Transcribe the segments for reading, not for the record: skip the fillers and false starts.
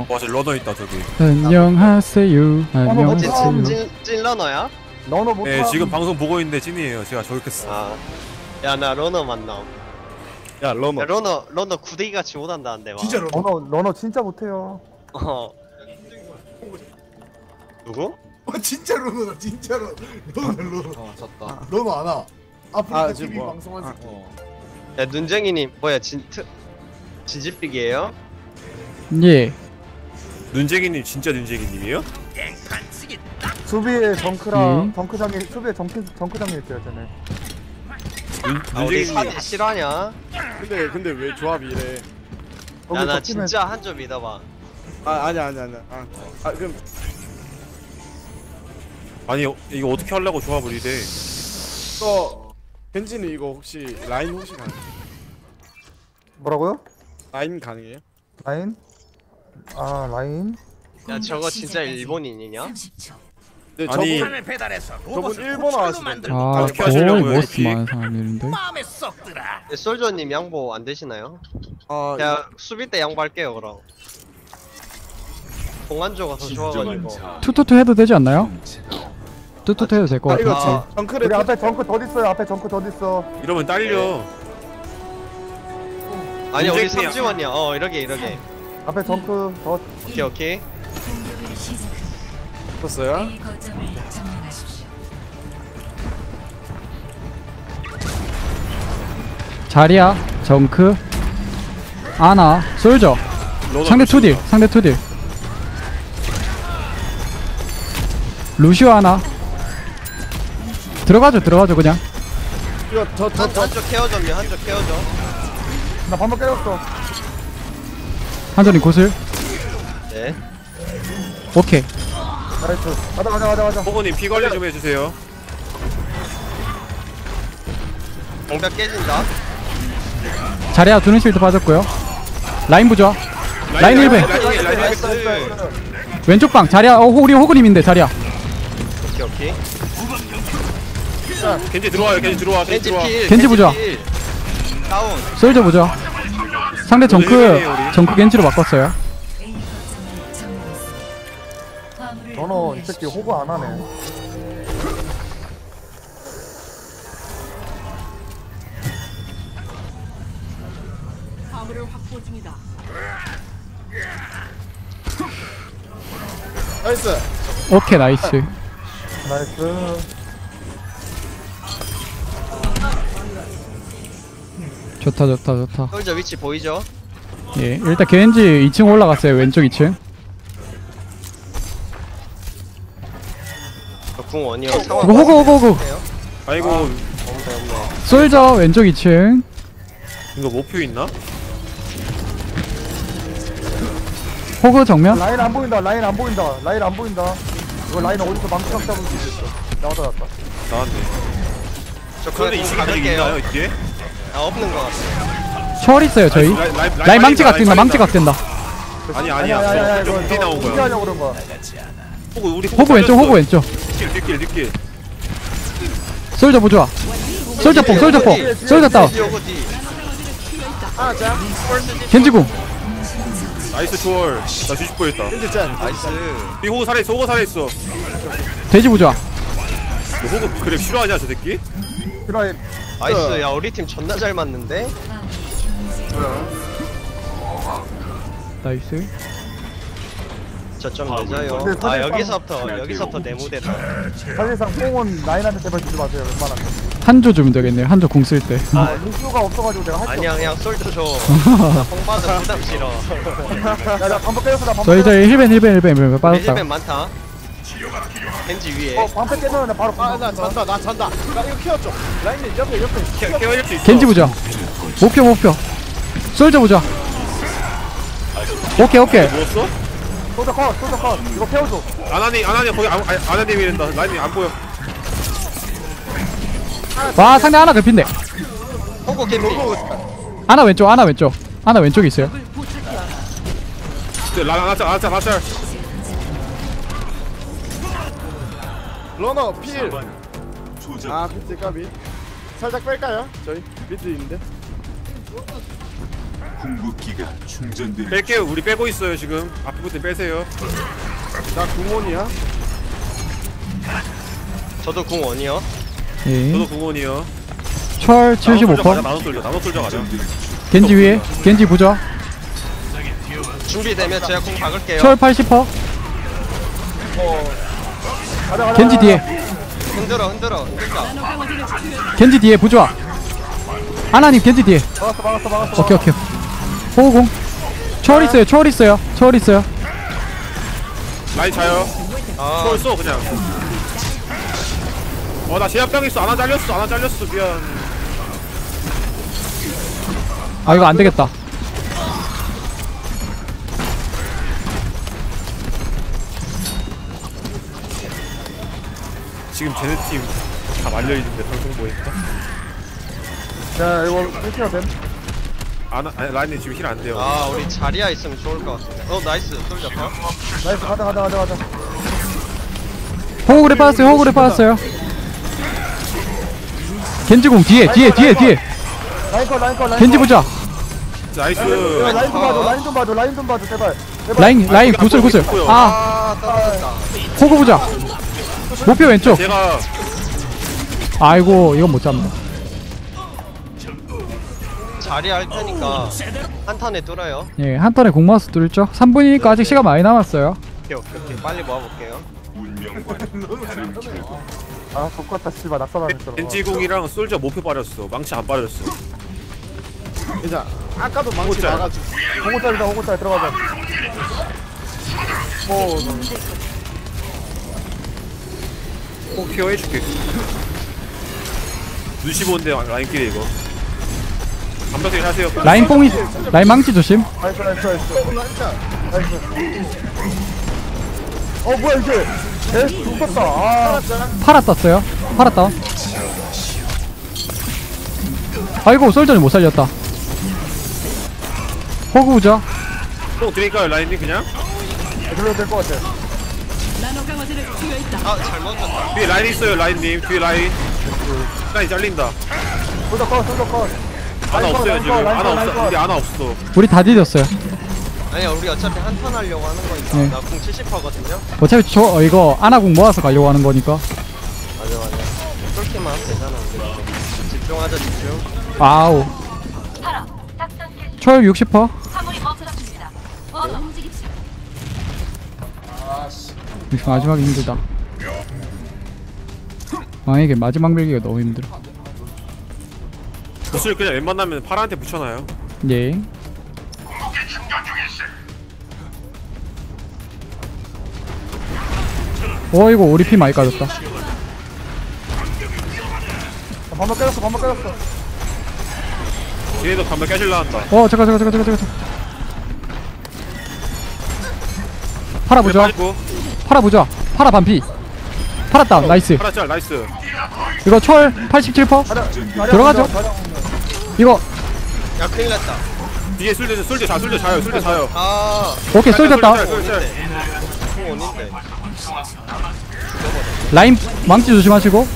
안녕하세요. 와, 저 러너 있다 저기. 안녕하세요. 안녕하세요. 찐 러너야? 러너 못 네, 타. 지금 방송 보고 있는데 찐이에요. 제가 저격했어. 아. 야, 나 러너 만남. 야 러너 야, 러너 구데기 같이 못한다는데, 막. 진짜 러너 러너 진짜 못해요. 어. 누구? 진짜 러너다 진짜 러너 졌다. 러너 안 와. 아프리카 지금 TV 뭐야? 방송할 수 야, 눈쟁이님, 뭐야, 진집빅이에요? 예. 눈쟁이님 진짜 눈쟁이님이에요? 수비에 정크랑 음. 정크장이 수비에 정크장이 있어요, 저는. 아, 우리 눈쟁이님. 사진 실화냐? 근데 왜 조합이 이래? 거기 야, 나 적히면- 진짜 한 점 믿어봐. 아니야. 그럼 아니 이거 어떻게 하려고 조합을 이래? 또 벤지는 이거 혹시 라인 혹시 가능? 뭐라고요? 라인 가능해요? 라인? 아 라인? 야, 저거 진짜 일본인이냐? 네, 아니. 저분 일본어 하시던데. 아, 어떻게 거의 하시려고요, 머스 이렇게? 많은 사람들인데. 야, 솔저님 양보 안 되시나요? 아, 야, 수비 때 양보할게요, 그럼. 공안조가 더 좋아가지고. 투투투 해도 되지 않나요? 투투투 해도 될 것 아 이거 같아. 아. 정크레 우리 앞에 정크 더 있어요. 앞에 정크 더 있어. 이러면 딸려. 아니야, 우리 눈쟁이야. 삼지원이야. 이러게. 앞에 정크 더. 오케이. 붙었어요? 자리야, 정크, 아나, 솔저. 러너 상대 루시오. 투딜, 상대 투딜. 루시오 하나. 들어가죠 그냥. 이거 한쪽 케어점이야, 한쪽 케어점. 나 방금 깨졌어. 한전이 곳을. 네. 오케이. 나이스. 가자. 호구님 피 관리 좀 해주세요. 공벽 깨진다. 자리야, 두는 실드 빠졌고요. 라인 부좋아. 라인 1배. 라인 나이스. 왼쪽 방 자리야. 우리 호그님인데 자리야. 오케이. 겐지 들어와요. 겐지 들어와. 겐지 들어와. 필. 겐지 보자. 필. 다운. 솔저 부좋아. 상대 정크 겐지로 바꿨어요. 러너 이 새끼 호구 안 하네. 나이스. 오케이, 나이스. 나이스. 좋다. 솔저 위치 보이죠? 예, 일단 겐지 2층 올라갔어요. 왼쪽 2층. 궁 원이요. 상황. 호구. 아이고 없네. 솔저 왼쪽 2층. 이거 목표 있나? 호구 정면. 라인 안 보인다. 라인 안 보인다. 이거 라인 어디서 망치각 잡을 수 있어. 나왔다. 나왔네. 저 그런데 그냥 이 궁 시간이 있나요 받을게요. 뒤에? 아, 없는 것 같아. 초월 있어요 저희. 라인 망치각 된다. 아니야. 야야야 좀 이거 뒤 나온 어떻게 거야. 하려고 그런 거야. 호구 왼쪽. 뒷길. 솔저 부좋아. 솔저 폭. 솔저 다운. 겐지궁. 나이스 초월. 나 뒤집 보였다. 벤지 짠. 나이스. 이 호구 살아있어. 돼지 부좋아. 너 호구 그래 싫어하냐 저 새끼? 필요해. 나이스. 야, 우리 팀 존나 잘 맞는데? 나이스. 저점 늦어요. 근데 아, 사실상- 여기서부터 내 무대다. 사실상 뽕은 라인한테 제발 주지 마세요. 웬만하면. 한조 주면 되겠네요. 한조 공 쓸 때. 아, 루시오가 없어가지고 내가 할게 아니야, 그냥 솔드 줘. 나 뽕받아 부담 싫어. 나 방패 깨졌어. 나 방패 저희 깨졌어. 힐벤 빠졌다. 힐벤 많다. 겐지 위에. 방패 깨졌는데 바로 나 잔다. 나 이거 키웠죠. 라인님 옆에. 케어할 수 있어. 겐지 부좋아. 목표. 솔저 부좋아. 오케이. 누웠어? 소저 컷. 이거 태워줘. 아나니 거기 아나님이 된다. 라인이 안 보여. 와, 상대 하나 급인데. 호구 겐지. 하나 왼쪽. 하나 왼쪽에 있어요. 라짤. 러너 필. 아 그치 까비. 살짝 뺄까요? 저희 비트 있는데. 궁극기가 충전된 뺄게요. 우리 빼고 있어요 지금. 앞에 분들 빼세요. 나 궁원이야. 저도 궁원이요. 예. 저도 궁원이요. 철 75%. 나눠 쏠져 가자. 겐지 위에. 겐지 부좌. 준비되면 제가 궁 박을게요. 철 80%. 가자, 가자, 겐지 가자. 뒤에. 흔들어 흔들어 흔들어. 겐지 뒤에 부좌. 아나님 겐지 뒤에. 막았어. 오케이 오케이. 호공. 초월 있어요. 초월 있어요. 초월 있어요. 라인 자요. 아 초월 쏘 그냥. 나 제압당 있어. 하나 잘렸어. 미안. 아 이거 안 되겠다. 지금 쟤네 팀 다 말려 있는데 방송 보니까. 야, 이거 해치가 됨. 아니 라인이 지금 힐 안 돼요. 아 우리 자리야 있으면 좋을 것 같은데. 나이스 솔져 파. 나이스, 가자. 호그래 빠졌어요. 호그래 빠졌어요. 겐지공 뒤에. 라인 컷. 겐지 부좌. 나이스. 야, 라인 좀 봐줘, 제발. 라인 구슬. 아 아 떨어졌다. 호그 부좌. 목표 왼쪽. 제가 아이고 이건 못 잡는다. 자리 할 테니까 한 턴에 뚫어요. 예, 한 턴에 공마우스 뚫죠. 3분이니까 아직 시간 많이 남았어요. 오케이 빨리 모아볼게요. 아, 좋겠다, 씨발. 낙사당했어. 겐지궁이랑 솔저 목표 빠졌어. 망치 안 빠졌어. 괜찮아. 아까도 망치 호구짤. 나가지고. 호구짤 들어가자. 꼭 케어해줄게. 눈치 보는데 라인끼리 이거. 감독님 하세요. 라인 뽕이 라인 망치 조심. 나이스. 뭐야, 이게. 개 죽었다. 아, 파라 떴어요. 파라 다운. 아이고 솔전이 못 살렸다. 호그 부좌. 또 드릴까요 라인님 그냥? 들려도 될 것 같아. 아 잘못 졌다. 뒤에 라인 있어요 라인님. 뒤에 라인. 라인 잘린다. 솔더 컷. 하나 없어요 지금. 하나 없어. 우리 하나 없어. 우리 다 뒤졌어요. 아니야 우리 어차피 한 턴 하려고 하는 거니까. 네. 나궁 70%거든요. 어차피 이거 아나궁 모아서 가려고 하는 거니까. 맞아. 쏠기만 하면 되잖아. 우리. 집중하자 집중. 아우. 초열 60%. 마지막에 힘들다. 이게 마지막 밀기가 너무 힘들어. 구슬 그냥 웬만하면 파라한테 붙여놔요. 예. 어이구 우리 피 많이 까졌다. 반박 깨졌어. 얘네도 간발 깨질라 한다. 잠깐. 파라 보자. 빠지고. 파라 보자. 파라 반피. 파라 다운. 나이스. 파라 짤 나이스. 이거 철 87%. 들어가죠. 이거 야 큰일 났다. 뒤에 솔저 자요. 아 오케이 쏠졌다. 솔저. 궁 원인데. 라인 망치 조심하시고.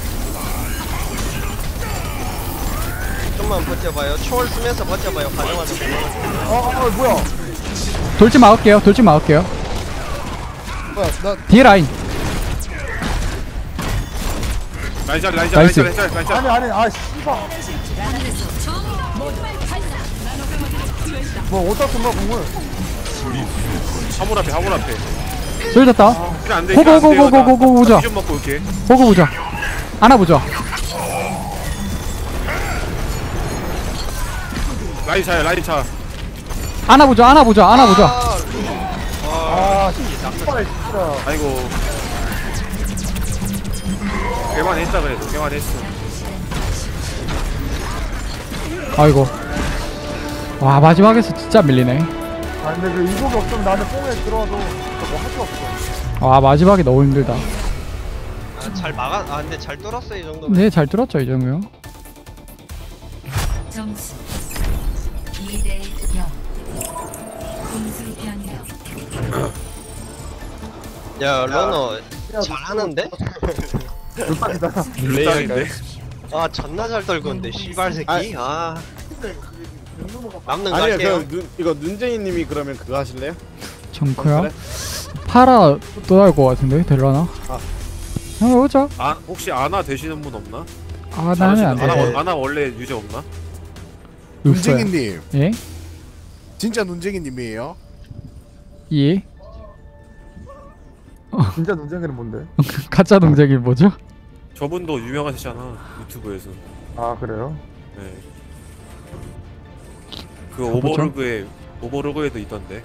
좀만 버텨봐요. 초월 쓰면서 버텨봐요. 가능하죠. 뭐야. 돌진 막을게요. 뭐야 나 뒤에 라인. 라인 짤. 나이스. 아니, 씨발. 뭐, 어디다 쓴 거야, 공을? 화물 앞에. 쏠졌다. 힐 안 돼. 고고 보자. 좀 먹고 올게. 호그 보자. 아나 보자. 라인 차. 아나 보자. 아, 씨발, 진짜. 아이고. 개만했다 그래도. 개만했어. 아이고. 와 마지막에서 진짜 밀리네. 아, 근데 그 이속이 없으면 나는 뽕에 들어와도 뭐 할 수 없어. 와 마지막에 너무 힘들다. 잘 막아. 근데 잘 뚫었어 이 정도면. 네 잘 뚫었죠 이 정도요. 점수 2대 0. 공수 변경. 야 러너 잘하는데? 레이인데. 아 존나 잘 떨구는데 씨발 새끼. 아이. 아 남는 거 아니요 할게요. 이거 눈쟁이님이 그러면 그거 하실래요? 정크야? 그래? 파라 또 나올 것 같은데 될라나? 아. 한번 보자. 혹시 아나 되시는 분 없나? 아 나는 안 아나, 돼. 아나 원래 유저 없나? 없어요. 눈쟁이님 예? 진짜 눈쟁이님이에요? 예? 진짜 눈쟁이는 뭔데? 가짜 동작이 뭐죠? 저분도 유명하시잖아 유튜브에서. 아 그래요? 네. 그 가보죠. 오버로그에도 있던데.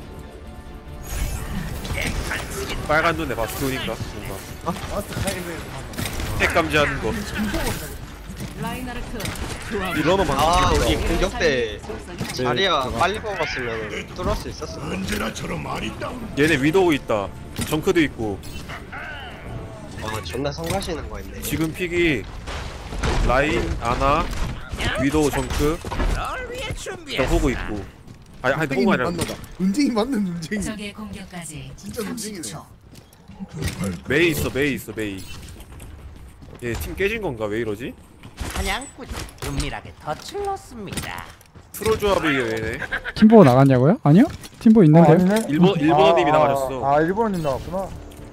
빨간 눈에 바스토니까 뭔가. 택 감지하는 거. 이 러너 방금. 아 우리 공격 때 자리야 빨리 뽑았으면 뚫을 수 있었을 거야. 얘네 위도우 있다. 정크도 있고. 아 존나 성가시는 거 있네. 지금 픽이 라인, 아나, 위도우, 정크, 호구 있고. 아니 눈쟁이 호구 아니라 맞나다. 눈쟁이 맞는 눈쟁이. 적의 공격까지 진짜 눈쟁이네. 30초. 메이 있어 메이. 얘 팀 깨진 건가 왜 이러지? 사냥꾼이 은밀하게 덫을 넣습니다. 트롤 조합이에요 얘네. 팀보 나갔냐고요? 아니요? 팀보 아, 있는데요? 아니네? 일본어님이 나가셨어. 아 일본어님 나왔구나.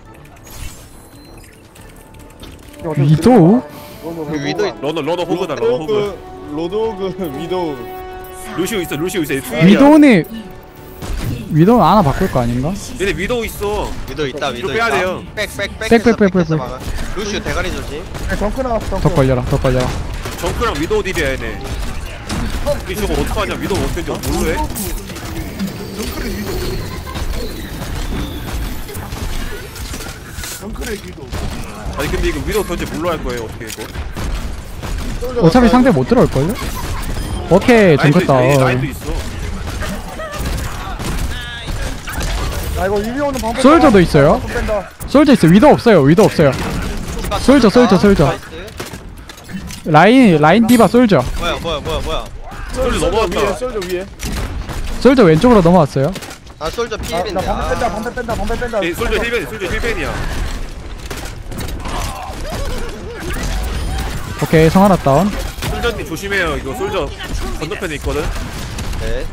위도우? 그 위도 있- 러너 호그다 러너 호그. 로드오그 위도우 루시오 있어 위도우는 위도우 하나 바꿀 거 아닌가? 얘네 위도우 있어. 위도 있다 위도 빼야 있다. 돼요. 백. 루시오 대가리 조심. 정크 나왔어. 더 정크. 걸려라 더 걸려라. 정크랑 위도우 딜이야 얘네. 이 저거 어떡하냐 위도우 어떻게 뭘로 해? 정크레 기도. 아니 근데 이거 위도우 던지 뭘로 할 거예요 어떻게 이거? 어차피 상대 못 들어올걸요? 오케이 정크다. 라인도 있어. 아 이거 이리오는 방법. 솔저도 있어요. 뺀다. 솔저 있어. 위도 없어요. 솔저. 라인 디바 솔저. 뭐야. 솔저 넘어왔다. 솔저 위에 솔저 왼쪽으로 넘어왔어요. 아 솔저 나 피해인데. 방패 뺀다. 얘 솔저 힐벤이야. 오케이 성하나 다운. 솔저님 조심해요. 이거 솔저 건너편에 있거든. 네.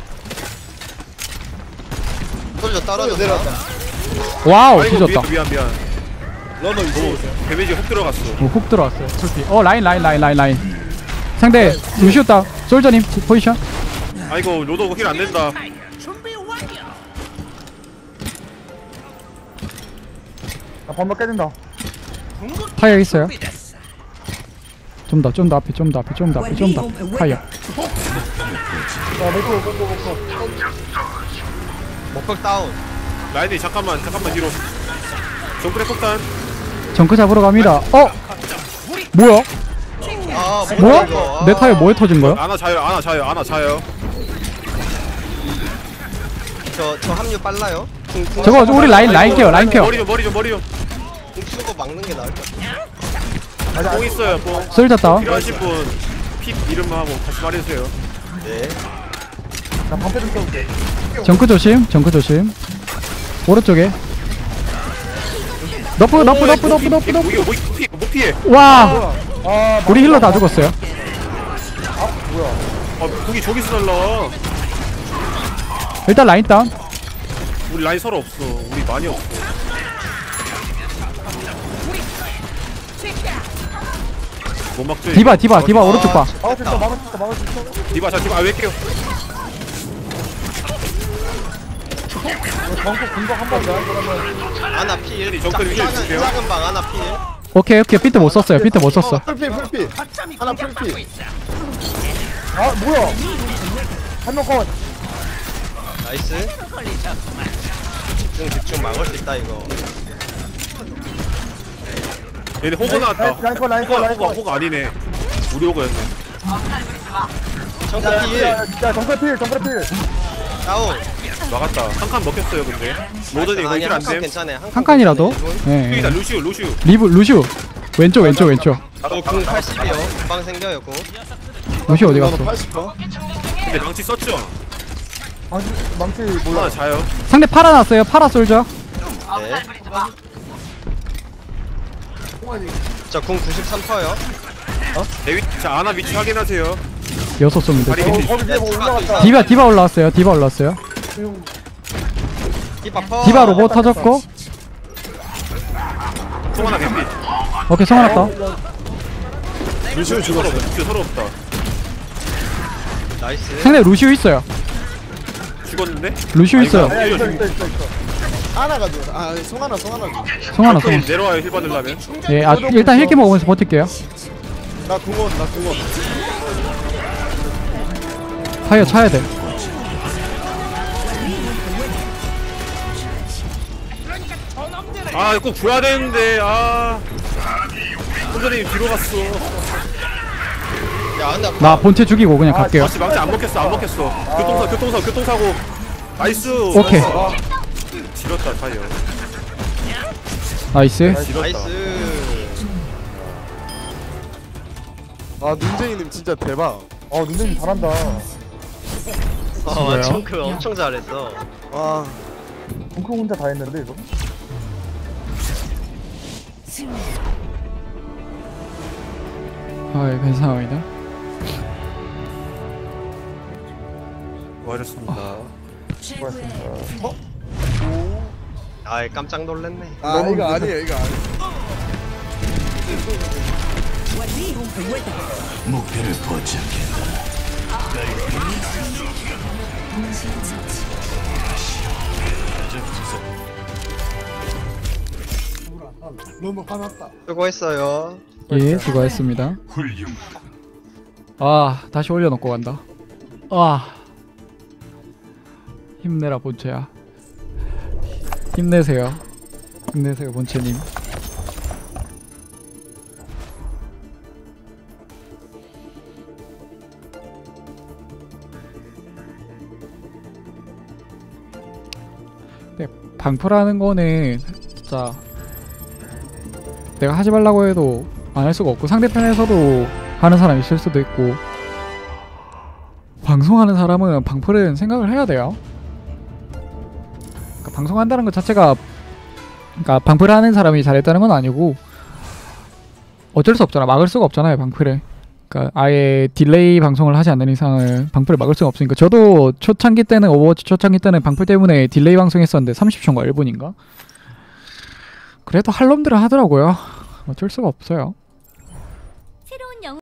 솔저 떨어졌다. 와우 아이고 뒤졌다. 미안. 러너 위도우 데미지 훅 들어갔어. 훅 들어왔어요. 풀피. 라인. 상대 루시오 따. 솔저님 포지션. 아이고 로ド힐 안 된다. 나 방패 깨진다. 타이어 있어요. 좀 더 앞에. 타이어. 야 내거 고고고. 목폭 다운. 라인이 잠깐만 뒤로. 정크레 폭탄. 정크 잡으러 갑니다. 뭐야? 아 뭐야? 이거. 내 타이어 뭐에 터진 거야? 아나 자요. 저 합류 빨라요. 저거 우리 라인 케어. 머리 좀. 궁 쓰고 막는 게 나을 것 같아. 뽕 있어요 뽕. 솔저 다운. 필요하신 분 픽 이름만 하고 다시 말해주세요. 네. 나 방패 좀 껴볼게. 정크 조심. 오른쪽에. 너프. 이거 못 피해. 와, 아 우리 힐러 다 죽었어요. 궁이 저기서 날라. 일단 라인 다운. 우리 라인 서로 없어. 우리 많이 없어. 못 막죠. 디바 오른쪽 봐. 막을 수 있어. 디바 왜 깨요? 정크 공격 한번 내가 그러면. 아나 필. 정크를 위에 주세요. 작은 방 아나 필. 오케이 비트 못 썼어요. 풀피 하나 풀피 아 뭐야? 한명 컷. 나이스. 집중 막을 수 있다 이거. 얘네 호그 나왔다. 라인 컷. 호그 아니네. 우리 호그였네. 정크 필. 야 정크 필. 다운. 막았다. 한 칸 먹혔어요 근데. 로드는 이거 힐 한칸 안됨. 괜찮아. 한 칸이라도. 예. 여기다 루시우. 루시오. 왼쪽. 궁 80이요. 금방 생겨요 궁. 루시오 어디 갔어? 80%? 근데 망치 썼죠? 망치 몰라. 하나 자요. 상대 파라 났어요. 파라 솔저. 네. 저궁 93%요. 자 아나 위치 확인하세요. 여섯 쏘면 다리 됐고. 밑에. 거기 뭐 올라갔다. 디바 올라왔어요. 디바 올라왔어요. 디바 퍼. 디바 로봇 터졌고. 송 하나 개피. 오케이 성 하나 떠. 루시오 죽었어. 루시오 서로 없다. 나이스. 상대 루시우 있어요. 죽었는데? 루시우 있어요. 야, 있어. 하나가 돼. 아 송하나 송하나. 성 하나 성. 좀 내려와요 힐 받으려면. 예, 일단 힐기 먹으면서 버틸게요. 나 궁원 나 궁원. 타이어 차야 돼. 아 이거 꼭 줘야 되는데 아. 혼자님 뒤로 갔어. 야 근데 나 본체 죽이고 그냥 갈게요. 다시 망치 안 먹겠어 안 먹겠어. 교통사고. 나이스. 오케이. 지렸다 타이어. 나이스. 지렸다. 나이스. 아 눈쟁이님 진짜 대박. 눈쟁이 잘한다. 뭐예요? 정크 엄청 잘했어. 와. 덩크 혼자 다 했는데 이거. 아, 예, 괜찮습니다. 수고하셨습니다. 최고의 아이 깜짝 놀랐네. 아 이거 아니에요 이거 아니에요. 목표를 포착했다. 동시 처치. 너무 화났다. 수고했어요. 예, 수고하셨습니다. 훌륭. 아, 다시 올려놓고 간다. 아, 힘내라 본체야. 힘내세요. 힘내세요 본체님. 네, 방풀하는 거는 진짜 내가 하지 말라고 해도 안 할 수가 없고 상대편에서도 하는 사람이 있을 수도 있고 방송하는 사람은 방풀은 생각을 해야 돼요. 그러니까 방송한다는 것 자체가 그러니까 방풀하는 사람이 잘했다는 건 아니고 어쩔 수 없잖아. 막을 수가 없잖아요 방풀을. 그러니까 아예 딜레이 방송을 하지 않는 이상은 방풀을 막을 수가 없으니까 저도 초창기 때는 오버워치 초창기 때는 방풀 때문에 딜레이 방송했었는데 30초인가 1분인가 그래도 할 놈들은 하더라고요. 어쩔 수가 없어요.